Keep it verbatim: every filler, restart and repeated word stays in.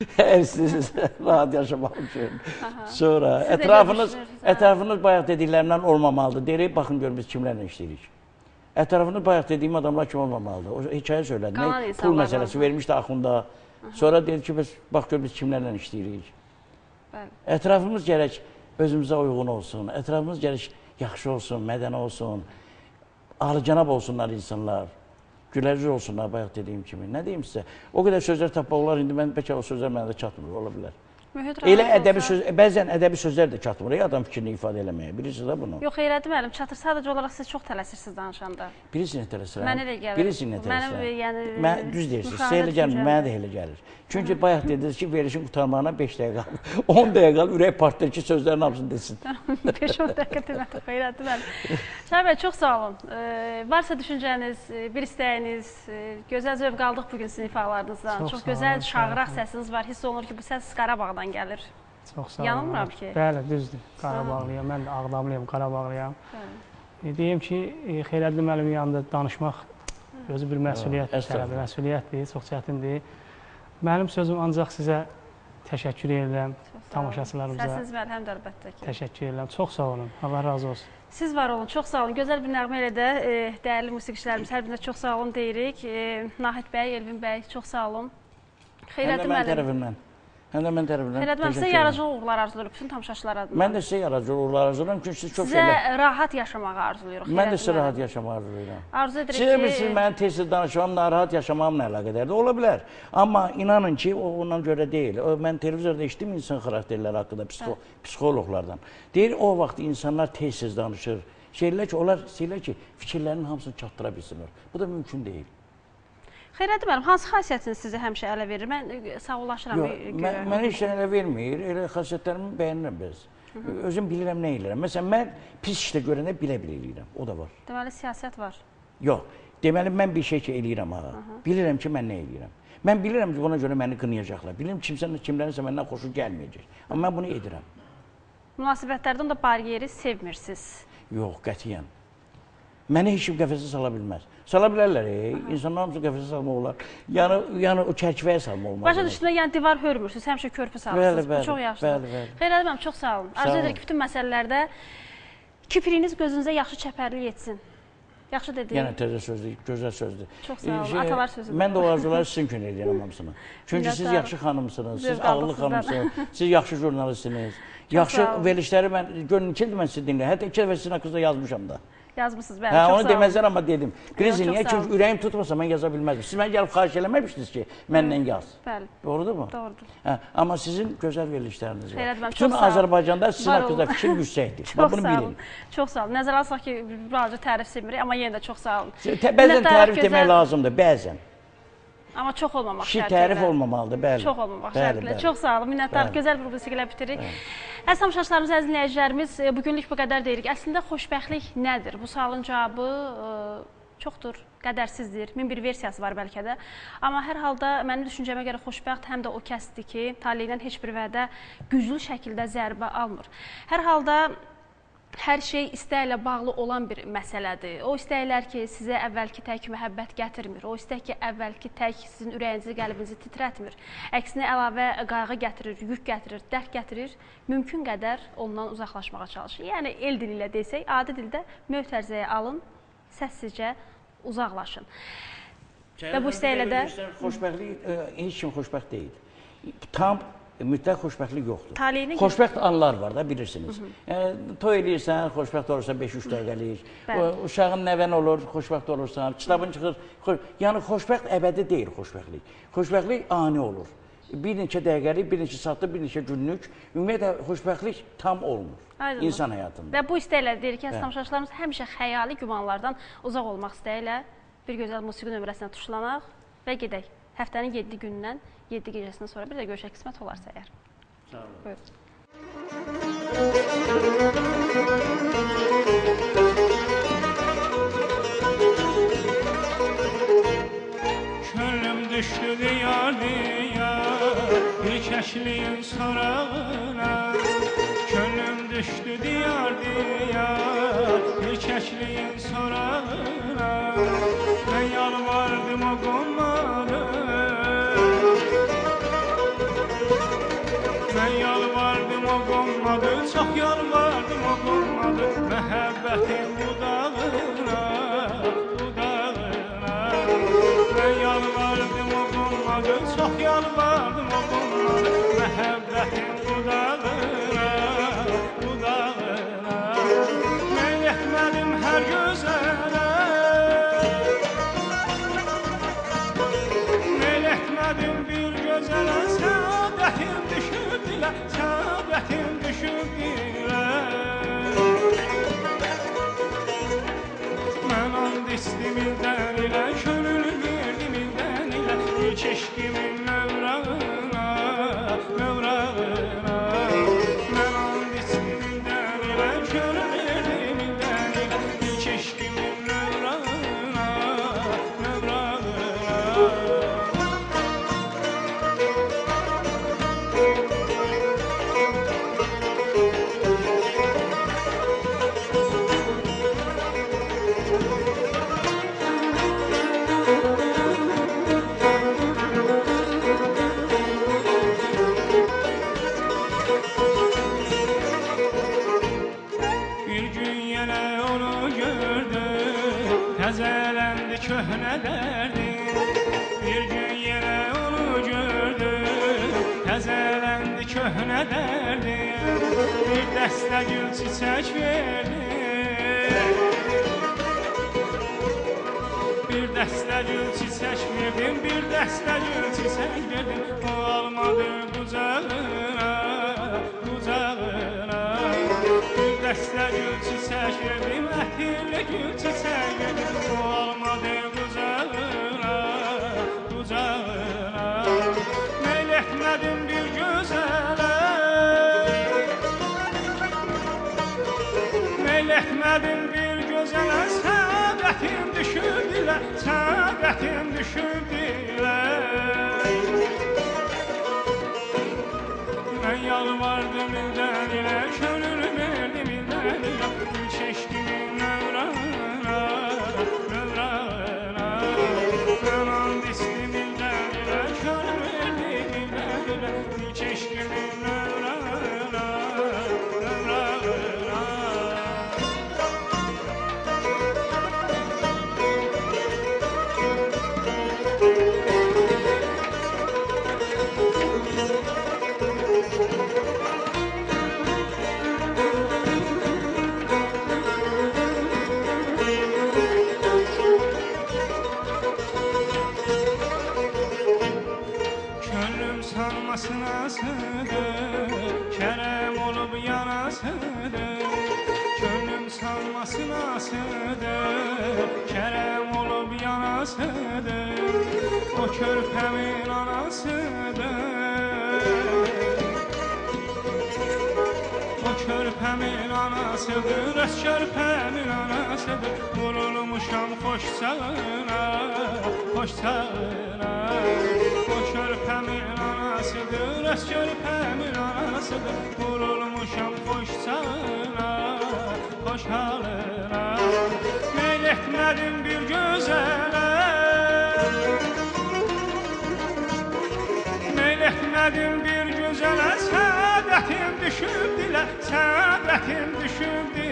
Eğer siz rahat yaşamak üçün. Sonra ətrafınız, ətrafınız bayaq dediklərindən olmamalıdır. Deyirik, baxın görün biz kimlərlə işləyirik. Ətrafınız bayaq dediyim adamlar kim olmamalıdır. O hikayə söylədi. Pul məsələsi vermişdi Axunda. Sonra dedi ki, bax gör biz kimlərlə işləyirik. Ətrafımız gərək özümüzə uyğun olsun. Ətrafımız gərək yaxşı olsun, mədəni olsun. Alıcənab olsunlar insanlar. Gülərüz olsunlar, bayaq dediyim kimi. Nə deyim sizə? O qədər sözlər tapmaq olar, indi mən bəlkə o sözlər mənə də çatmır, ola bilər. Elə ədəbi söz, bəzən ədəbi sözlər də çatmır, adam fikrini ifadə eləməyə. Bilirsiniz də bunu? Yox, Xeyrəddin müəllim, çatır. Sadəcə olaraq siz çox tələsirsiniz danışanda. Bilirsiniz nə tələsirəm? Mən elə gəlir. Bilirsiniz nə tələsirəm? Mən düz deyirsiniz, sizə elə gəlmir, mənə də elə gəlir. Çünki bayaq dediniz ki, verilişin qurtarmağına beş dəqiqə qalır. on dəqiqə qalır, ürək partlayır ki, sözlərin hamısını desin. beş on dəqiqə demədim, Xeyrəddin müəllim. Şahin bəy, çox sağ olun. Varsa düşüncəniz, bir istəyiniz, gözəl zövq aldıq bugün sizin ifalarınızdan. Çox gözəl şağıraq səsiniz var, hiss olunur ki, bu səs Qarabağdan gəlir. Çox sağ olun. Yanılmıram ki. Bəli, düzdür. Qarabağlıyam, mən də Ağdamlıyam, Qarabağlıyam. Deyim ki, Xeyrəddin müəllimin yanında danışmaq özü bir məsuliyyət tələbi, məsuliyyətdir, çox çətindir. Mənim sözüm ancaq sizə təşəkkür edirəm, tamaşaçılarımıza. Səsiniz məlhəmdir əlbəttə ki. Təşəkkür edirəm, çox sağ olun, Allah razı olsun. Siz var olun, çox sağ olun. Gözəl bir nəğmə ilə də dəyərli musiqiçilərimiz hər birinə çox sağ olun deyirik. Nahid bəy, Elvin bəy, çox sağ olun. Xeyrəddin müəllim. Həm də mən tərəfindən Xeyrəddin müəllim, sizə yaradıcı uğurlar arzulayırıq bütün tamaşaçılar adına. Mən də sizə yaradıcı uğurlar arzulayıram, çünki siz çox şeylər... Sizə rahat yaşamağı arzulayırıq. Mən də sizə rahat yaşamağı arzulayıram. Arzu edirik ki... Siz bilirsiniz, mənim tez-tez danışmam, narahat yaşamamla əlaqədərdir, ola bilər. Amma inanın ki, o ondan görə deyil. Mən televizorda işlədim insan xarakterləri haqqında, psixoloqlardan. Deyir, o vaxt insanlar tez-tez danışır. Şeylər ki, onlar şeylər ki, fikirlərinin hamısını çatdıra bilsinlər. Bu da mümkün deyil. Xeyrəddin müəllim, hansı xasiyyətiniz sizə həmişə ələ verir? Mən sağollaşıram. Mənə heç ələ vermir, elə xasiyyətlərimi bəyənirəm biz. Özüm bilirəm nə eləyirəm. Məsələn, mən pis işlə görəndə bilə-bilə eləyirəm, o da var. Deməli, siyasət var. Yox, deməli, mən bir şey ki, eləyirəm ha. Bilirəm ki, mən nə eləyirəm. Mən bilirəm ki, buna görə məni qınayacaqlar. Bilirəm ki, kimlərinsə məndən xoşu gəlməyəcək. Amma mən bunu edirəm. Münasibətlərdən də bariyeri sevmirsiniz. Yox, qətiyyən. Məni heç kim qəfəsə sala bilməz. Sala bilərlər, insanlar hamısı qəfəsə salmaq olar. Yəni o çərçivəyə salmaq olmaz. Başa düşdüyünə, yəni divar hörmürsünüz, həmişə körpü salırsınız. Bu çox yaxşıdır. Xeyrəddin müəllim, çox sağ olun. Arzu edirik ki, bütün məsələlərdə kipriyiniz gözünüzə yaxşı çəpərli yetsin. Yaxşı dediyim. Yəni təzə sözdür, gözəl sözdür. Çox sağ olun, atalar sözüdür. Mən də o arzuları sizin üçün edirəm hamısını. Çünki siz yaxşı xanımsınız, siz ağıllı xanımsınız, siz yaxşı jurnalistsiniz. Yaxşı verilişləri mən, görün ki, mən sizi dinləyəm. Hətta iki dəfə sizin haqqınızda yazmışam da. Yazmışsınız, bəli, çox sağ olun. Onu deməzlər, amma dedim. Krizi niyə? Çünki ürəyim tutmasa mən yaza bilməzdim. Siz mənə gəlib xahiş eləməmişdiniz ki, mənlə yaz. Bəli. Doğrudur mu? Doğrudur. Amma sizin gözəl verilişləriniz var. Xeyrəddin müəllim, bütün Azərbaycanda sizin haqqınızda fikir yüksəkdir. Çox sağ olun. Çox sağ olun. Nəzərə alsaq ki, birazcık tərif sevmirik, amma yenə də çox sağ olun. Bəzən tərif demək lazımdır, bəzən. Amma çox olmamaq şərtilə. Ki, tərif olmamalıdır, bəli. Çox olmamaq şərtilə. Çox sağ olun, minnətdarıq. Gözəl bir musiqilə bitirik. Əziz tamaşaçılarımız, əziz dinləyicilərimiz, bugünlük bu qədər deyirik. Əslində, xoşbəxtlik nədir? Bu sualın cavabı çoxdur, qədərsizdir. Min bir versiyası var bəlkə də. Amma hər halda mənim düşüncəmə görə xoşbəxt həm də o kəsdir ki, taleydən heç bir vədə güclü şəkildə zərbə almır. Hər halda hər şey istəklə bağlı olan bir məsələdir. O istəklər ki, sizə əvvəlki tək məhəbbət gətirmir. O istək ki, əvvəlki tək sizin ürəyinizi, qəlbinizi titrətmir. Əksinə əlavə qayğı gətirir, yük gətirir, dərd gətirir. Mümkün qədər ondan uzaqlaşmağa çalışır. Yəni, el dili ilə desək, adi dildə mövtərzəyə alın, səssizcə uzaqlaşın. Və bu istəklə də... Xoşbəxtlik, heç kim xoşbəxt deyil. Tam mütləq xoşbəxtlik yoxdur. Taleyini xoşbəxt anlar var da, bilirsiniz. Yəni, toy eləyirsən, xoşbəxt olursa beş üç dəqiqəlik. Uşağın nəvən olur, xoşbəxt olursan, kitabın çıxır. Yəni, xoşbəxt əbədi deyil xoşbəxtlik. Xoşbəxtlik ani olur. Bir neçə dəqiqəlik, bir neçə saatlı, bir neçə günlük. Ümumiyyətlə, xoşbəxtlik tam olmur insan həyatında. Və bu istəklə deyirik ki, tamaşaçılarımız həmişə xəyali gümanlardan uzaq olmaq istəklə bir gözəl musiqi nömrəsinə tuşlanaq və gedək. Həftənin yeddi günündən yeddi gecəsindən sonra bir də görüşək qismət olarsa əgər. Sağ olun. Buyurun. Könlüm düşdü diyar diyar bir kəşliyin sorağına. Könlüm düşdü diyar diyar bir kəşliyin sorağına. Mən yalvardım o qonları olmadı, çox yalvardım o olmadı. Məhəbbətin budağına, budağına. Mən yalvardım o olmadı, çox yalvardım o olmadı. Məhəbbətin budağına, budağına. Mən etmədim hər gözələ, mən etmədim bir gözələ. Səadətim düşüb dilə, səadətim düşüb dilə. Mən and istim ildən ilə, könül verdim ildən ilə. İlk eşqimin mövrağına, mövrağına. Mən and istim ildən ilə, könül verdim ildən ilə. İlk eşqimin mövrağına, mövrağına. Bir gün yenə onu gördüm, təzələndi köhnə dərdim. Bir gün yenə onu gördüm, təzələndi köhnə dərdim. Bir dəstə gül çiçək verdim, bir dəstə gül çiçək verdim, bir dəstə gül çiçək verdim. O almadı qucağına, qucağına. Bir dəstə gül çiçək verdim, ətirli gül çiçək verdim. O almadı qucağına, qucağına. Meyl etmədim bir gözələ, meyl etmədim bir gözələ. Səadətim düşüb dilə, səadətim düşüb dilə. Mən yalvardım ildən ilə, könül verdim ildən ilə. İlk eşqimin mövrağına, mövrağına. Mən and istim ildən ilə, könül verdim ildən ilə. İlk eşqimin mövrağına, mövrağına. Könlüm sanmasına sığdır, kərəm olub yanasıdır. Könlüm sanmasına sığdır, kərəm olub yanasıdır. O körpəmin anasıdır, o körpəmin anasıdır. Öz körpəmin anasıdır. Vurulmuşam xoş çağına, xoş çağına. O körpəmin anasıdır, öz körpəmin anasıdır. Vurulmuşam xoş çağına, xoş halına. Meyl etmədim bir gözələ, meyl etmədim bir gözələ. Səadətim düşüb dilə, səadətim düşüb dilə.